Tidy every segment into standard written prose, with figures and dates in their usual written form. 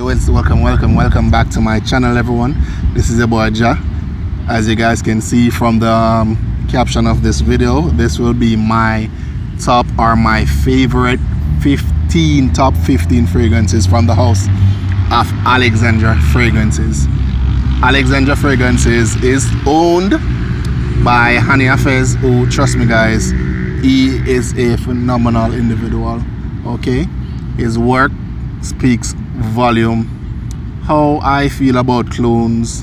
welcome back to my channel, everyone. This is your boy Ja. As you guys can see from the caption of this video, this will be my top or my favorite top 15 fragrances from the house of Alexandria Fragrances. Alexandria Fragrances is owned by Hani Hafez, who, trust me guys, he is a phenomenal individual. Okay, his work speaks volume. How I feel about clones: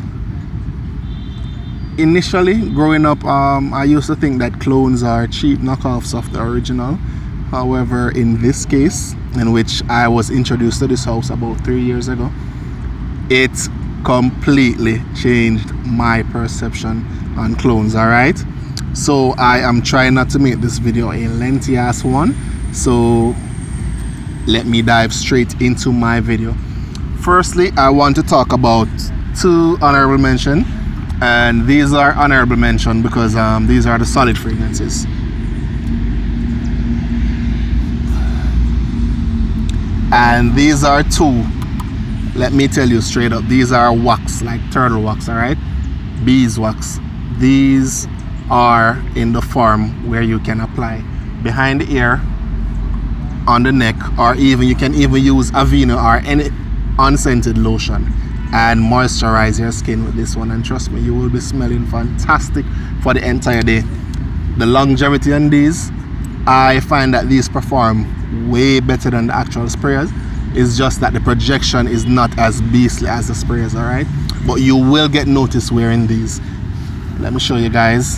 initially growing up, I used to think that clones are cheap knockoffs of the original. However, in this case, in which I was introduced to this house about 3 years ago, it completely changed my perception on clones. All right, so I am trying not to make this video a lengthy ass one, so let me dive straight into my video. Firstly, I want to talk about two honorable mention, and these are honorable mention because these are the solid fragrances. And these are two, let me tell you straight up, these are wax, like turtle wax, all right, beeswax. These are in the form where you can apply behind the ear, on the neck, or even you can even use Aveeno or any unscented lotion and moisturize your skin with this one, and trust me, you will be smelling fantastic for the entire day. The longevity on these, I find that these perform way better than the actual sprayers. It's just that the projection is not as beastly as the sprayers, all right, but you will get noticed wearing these. Let me show you guys.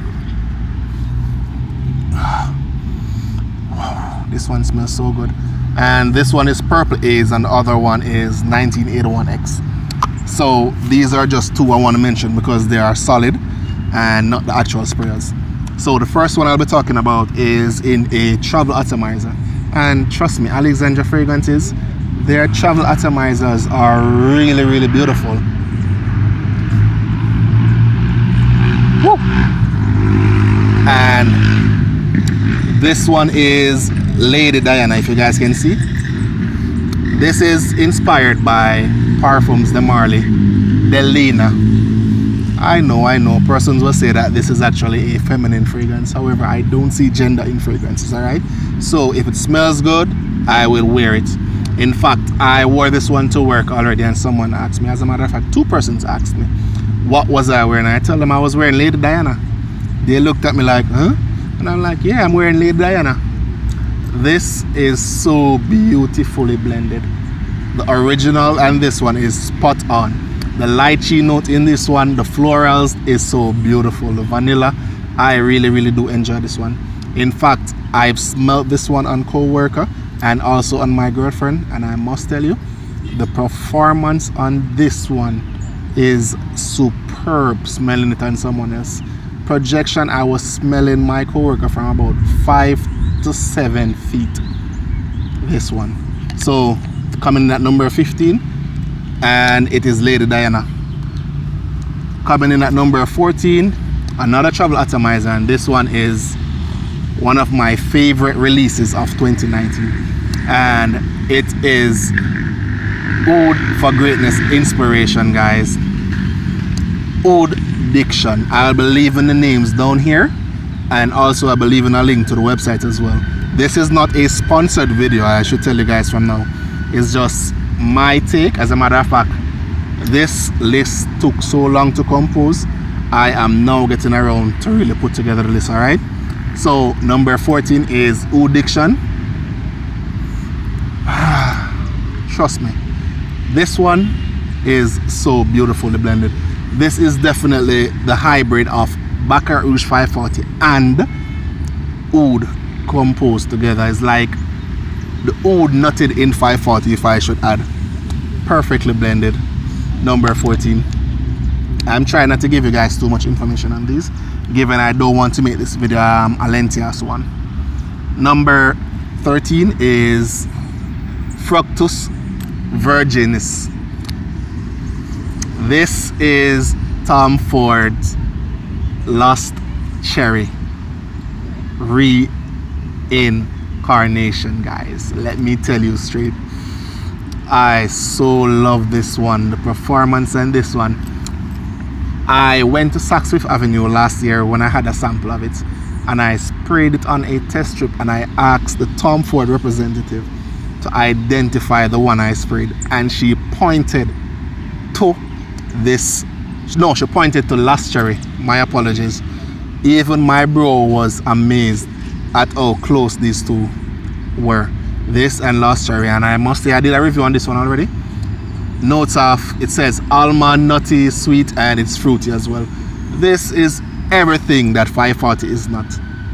This one smells so good. And this one is Purple Haze and the other one is 1981X. So these are just two I want to mention because they are solid and not the actual sprayers. So the first one I'll be talking about is in a travel atomizer. And trust me, Alexandria Fragrances, their travel atomizers are really, really beautiful. Woo! And this one is Lady Diana, if you guys can see. This is inspired by Parfums de Marly, Delina. I know, persons will say that this is actually a feminine fragrance. However, I don't see gender in fragrances, all right? So if it smells good, I will wear it. In fact, I wore this one to work already, and someone asked me, as a matter of fact, two persons asked me, what was I wearing? I told them I was wearing Lady Diana. They looked at me like, huh? And I'm like, yeah, I'm wearing Lady Diana. This is so beautifully blended. The original and this one is spot on. The lychee note in this one, the florals is so beautiful. The vanilla, I really, really do enjoy this one. In fact, I've smelled this one on co-worker and also on my girlfriend, and I must tell you, the performance on this one is superb, smelling it on someone else. Projection, I was smelling my co-worker from about 5 to 7 feet. This one. So coming in at number 15, and it is Lady Diana. Coming in at number 14, another travel atomizer, and this one is one of my favorite releases of 2019, and it is Ode for Greatness Inspiration, guys. Ode Diction. I'll be leaving the names down here, and also I believe in a link to the website as well. This is not a sponsored video, I should tell you guys from now. It's just my take. As a matter of fact, this list took so long to compose. I am now getting around to really put together the list, all right? So number 14 is Ode Diction. Trust me, this one is so beautifully blended. This is definitely the hybrid of Baccarat Rouge 540 and Oud composed together. It's like the Oud nutted in 540, if I should add. Perfectly blended. Number 14. I'm trying not to give you guys too much information on these, given I don't want to make this video a lengthy ass one. Number 13 is Fructus Virginis. This is Tom Ford's Lost Cherry reincarnation, guys. Let me tell you straight, I so love this one, the performance and this one. I went to Saks Fifth Avenue last year when I had a sample of it, and I sprayed it on a test strip, and I asked the Tom Ford representative to identify the one I sprayed, and she pointed to this. No, she pointed to Lost Cherry. My apologies. Even my bro was amazed at how close these two were, this and Lost Cherry. And I must say, I did a review on this one already. Notes of, it says almond, nutty, sweet, and it's fruity as well. This is everything that 540 is not.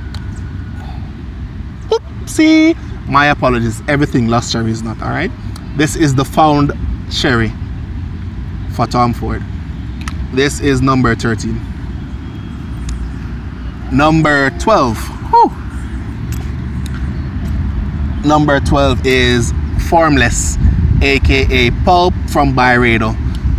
Oopsie, my apologies, everything Lost Cherry is not. All right, this is the found cherry for Tom Ford. This is number 13. Number 12. Whew. Number 12 is Formless, aka Pulp from Byredo.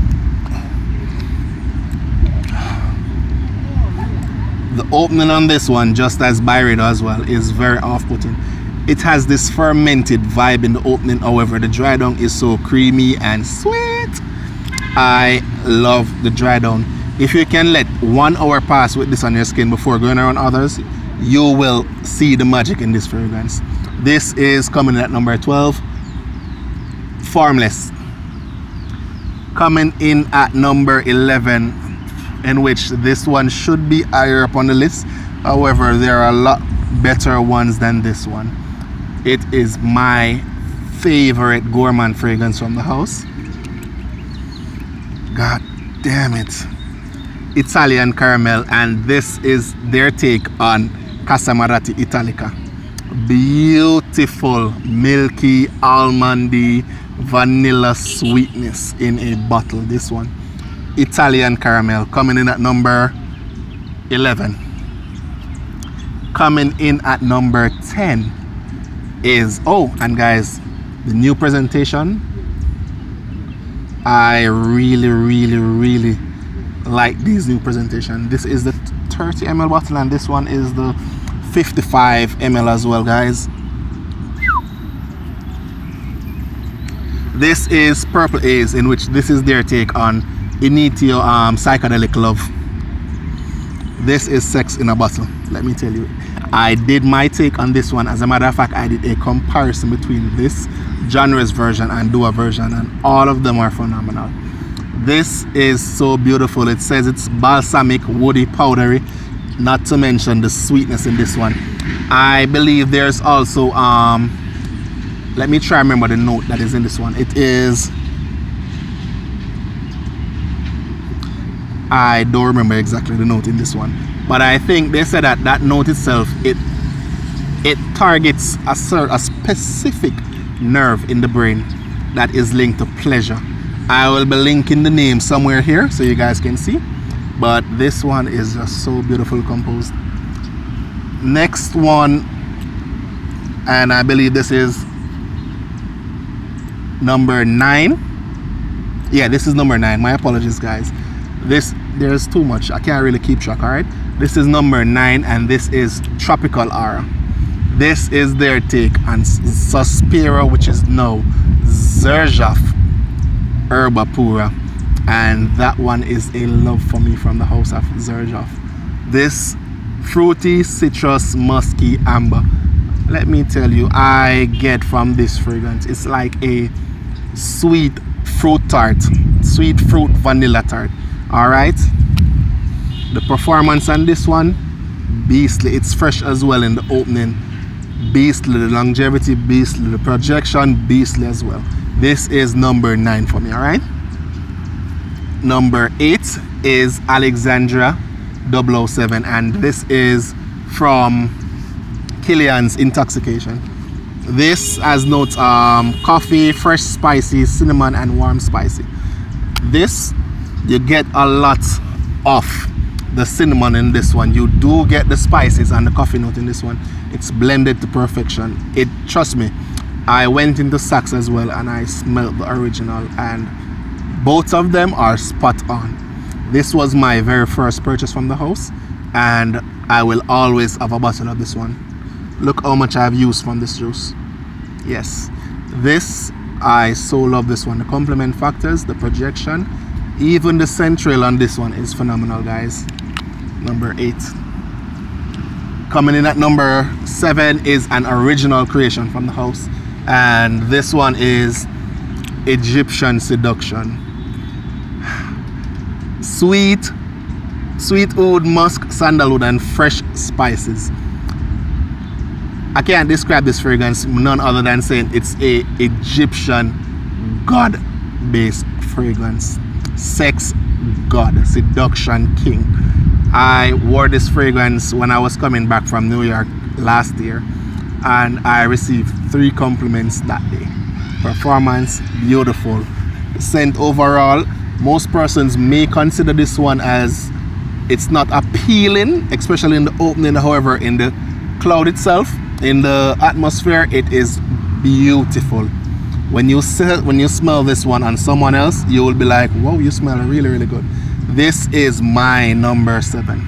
The opening on this one, just as Byredo as well, is very off-putting. It has this fermented vibe in the opening, however the dry down is so creamy and sweet. I love the dry down. If you can let 1 hour pass with this on your skin before going around others, you will see the magic in this fragrance. This is coming in at number 12, Formless. Coming in at number 11, in which this one should be higher up on the list. However, there are a lot better ones than this one. It is my favorite gourmand fragrance from the house. God damn it. Italian Caramel, and this is their take on Casamarati Italica. Beautiful, milky, almondy, vanilla sweetness in a bottle. This one, Italian Caramel, coming in at number 11. Coming in at number 10 is, oh, and guys, the new presentation. I really like these new presentation. This is the 30 ml bottle, and this one is the 55 ml as well, guys. This is Purple Haze, in which this is their take on Initio Psychedelic Love. This is sex in a bottle, let me tell you. I did my take on this one. As a matter of fact, I did a comparison between this Genres version and Dua version, and all of them are phenomenal. This is so beautiful. It says it's balsamic, woody, powdery, not to mention the sweetness in this one. I believe there's also let me try remember the note that is in this one. It is, I don't remember exactly the note in this one, but I think they said that that note itself, it targets a specific nerve in the brain that is linked to pleasure. I will be linking the name somewhere here so you guys can see, but this one is just so beautifully composed. Next one, and I believe this is number 9. Yeah, this is number 9. My apologies, guys. There's too much, I can't really keep track. All right, this is number 9, and this is Tropical Aura. This is their take on Suspiro, which is now Xerjoff Herba Pura, and that one is a love for me from the house of Xerjoff. This fruity, citrus, musky, amber. Let me tell you, I get from this fragrance, it's like a sweet fruit tart, sweet fruit vanilla tart. All right, the performance on this one, beastly. It's fresh as well in the opening, beastly. The longevity, beastly. The projection, beastly as well. This is number 9 for me. All right, number 8 is Alexandria 007, and this is from Killian's Intoxication. This has notes coffee, fresh spicy, cinnamon, and warm spicy. This, you get a lot of the cinnamon in this one. You do get the spices and the coffee note in this one. It's blended to perfection. Trust me, I went into Saks as well and I smelled the original, and both of them are spot on. This was my very first purchase from the house, and I will always have a bottle of this one. Look how much I've used from this juice. Yes, this I so love this one. The complement factors, the projection, even the central on this one is phenomenal, guys. Number 8. Coming in at number 7 is an original creation from the house, and this one is Egyptian Seduction. Sweet oud, musk, sandalwood, and fresh spices. I can't describe this fragrance none other than saying it's a Egyptian god-based fragrance. Sex god, seduction king. I wore this fragrance when I was coming back from New York last year, and I received 3 compliments that day. Performance, beautiful. Scent overall, most persons may consider this one as it's not appealing, especially in the opening. However, in the cloud itself, in the atmosphere, it is beautiful. When you smell this one on someone else, you will be like, wow, you smell really, really good. This is my number 7.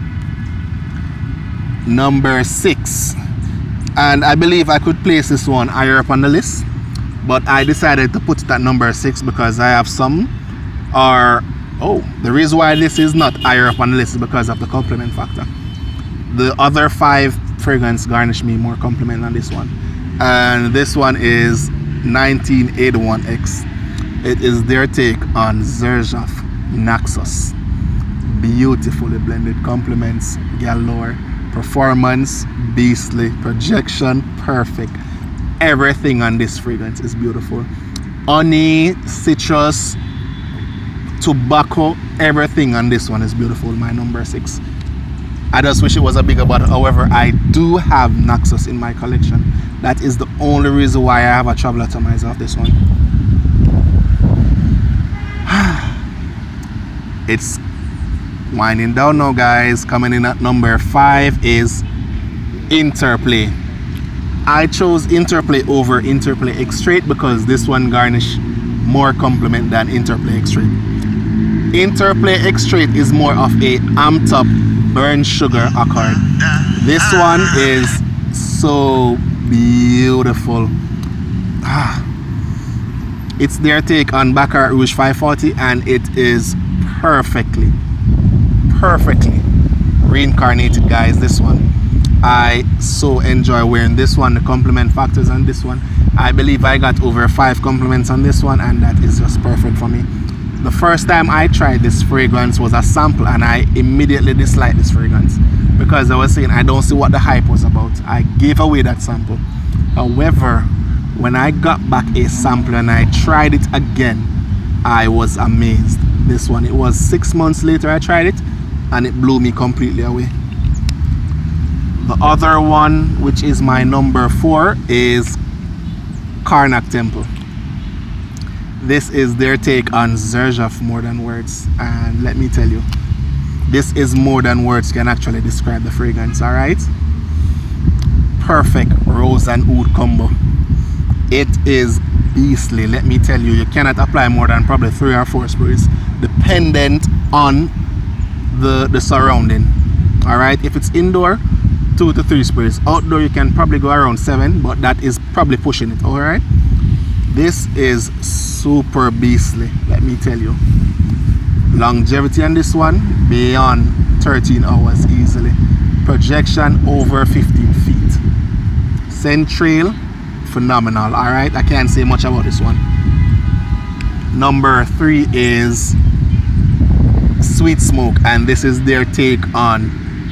Number 6, and I believe I could place this one higher up on the list, but I decided to put it at number 6 because I have some, the reason why this is not higher up on the list is because of the complement factor. The other 5 fragrance garnish me more compliment than this one, and this one is 1981X. It is their take on Xerjoff Naxos. Beautifully blended compliments galore. Performance beastly. Projection perfect. Everything on this fragrance is beautiful. Honey, citrus, tobacco, everything on this one is beautiful. My number 6. I just wish it was a bigger bottle. However, I do have Naxos in my collection. That is the only reason why I have a travel atomizer of this one. It's winding down now, guys. Coming in at number 5 is Interplay. I chose Interplay over Interplay X Straight because this one garnish more compliment than Interplay X Straight. Interplay X Straight is more of a amped up burnt sugar accord. This one is so beautiful. It's their take on Baccarat Rouge 540, and it is perfectly reincarnated, guys. This one I so enjoy wearing. This one, the compliment factors on this one, I believe I got over 5 compliments on this one, and that is just perfect for me. The first time I tried this fragrance was a sample, and I immediately disliked this fragrance because I was saying I don't see what the hype was about. I gave away that sample. However, when I got back a sample and I tried it again, I was amazed. This one, it was 6 months later I tried it, and it blew me completely away. The other one, which is my number 4, is Karnak Temple. This is their take on Xerjoff More Than Words, and let me tell you, this is more than words can actually describe the fragrance. All right, perfect rose and oud combo. It is beastly. Let me tell you, you cannot apply more than probably 3 or 4 sprays dependent on the surrounding. All right, if it's indoor, 2 to 3 sprays. Outdoor, you can probably go around 7, but that is probably pushing it. All right, this is super beastly, let me tell you. Longevity on this one beyond 13 hours easily. Projection over 15 feet. Scent trail phenomenal. All right, I can't say much about this one. Number 3 is Sweet Smoke, and this is their take on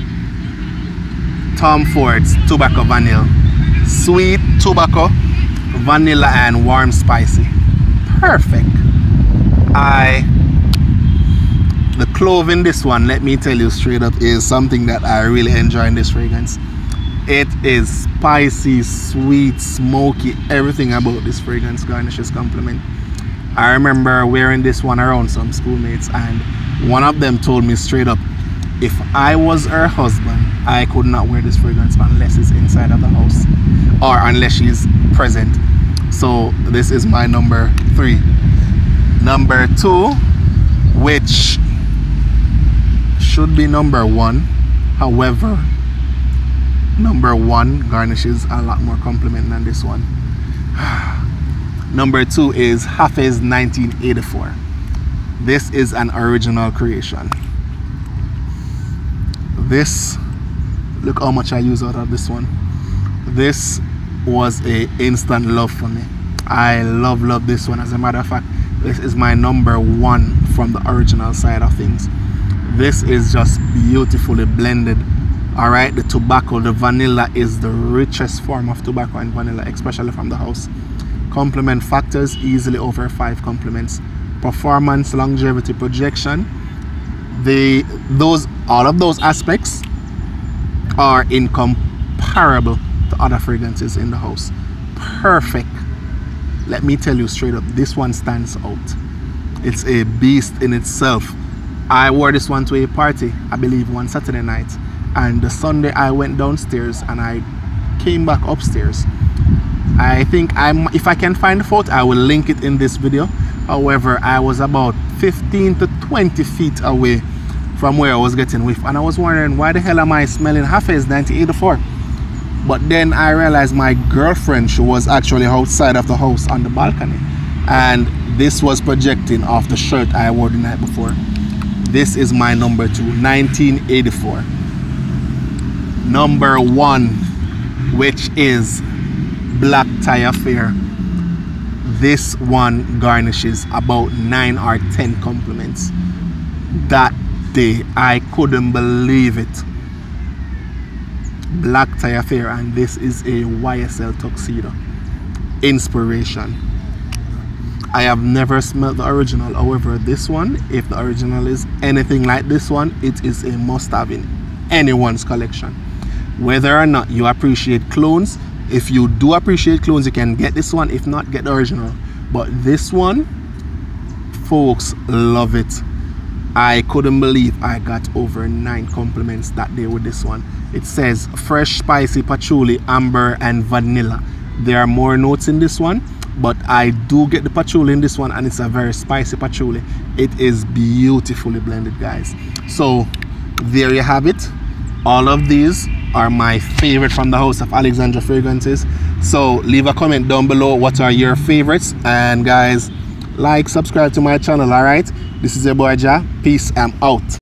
Tom Ford's Tobacco Vanilla. Sweet tobacco, vanilla, and warm spicy. Perfect. The clove in this one, let me tell you straight up, is something that I really enjoy in this fragrance. It is spicy, sweet, smoky. Everything about this fragrance garnishes compliment. I remember wearing this one around some schoolmates, and one of them told me straight up, if I was her husband, I could not wear this fragrance unless it's inside of the house or unless she's present. So this is my number 3. Number 2, which should be number 1, however, number 1 garnishes a lot more compliment than this one. Number 2 is Hafez 1984. This is an original creation. This, look how much I use out of this one. This was a instant love for me. I love this one. As a matter of fact, this is my number 1 from the original side of things. This is just beautifully blended. All right, the tobacco, the vanilla is the richest form of tobacco and vanilla, especially from the house. Complement factors, easily over 5 compliments. Performance, longevity, projection, all of those aspects are incomparable to other fragrances in the house. Perfect. Let me tell you straight up, this one stands out. It's a beast in itself. I wore this one to a party, I believe one Saturday night, and the Sunday I went downstairs and I came back upstairs. I think if I can find the photo, I will link it in this video. However, I was about 15 to 20 feet away from where I was getting whiff, and I was wondering, why the hell am I smelling Hafez 1984? But then I realized my girlfriend, she was actually outside of the house on the balcony, and this was projecting off the shirt I wore the night before. This is my number 2, 1984. Number 1, which is Black Tie Affair. This one garnishes about 9 or 10 compliments. That day, I couldn't believe it. Black Tie Affair, and this is a YSL tuxedo. Inspiration. I have never smelled the original. However, this one, if the original is anything like this one, it is a must-have in anyone's collection. Whether or not you appreciate clones, if you do appreciate clones, you can get this one. If not, get the original. But this one, folks love it. I couldn't believe I got over 9 compliments that day with this one. It says fresh, spicy patchouli, amber, and vanilla. There are more notes in this one, but I do get the patchouli in this one, and it's a very spicy patchouli. It is beautifully blended, guys. So there you have it. All of these are my favorite from the house of Alexandria Fragrances. So leave a comment down below, what are your favorites, and guys, like, subscribe to my channel. All right, this is your boy Ja. Peace, I'm out.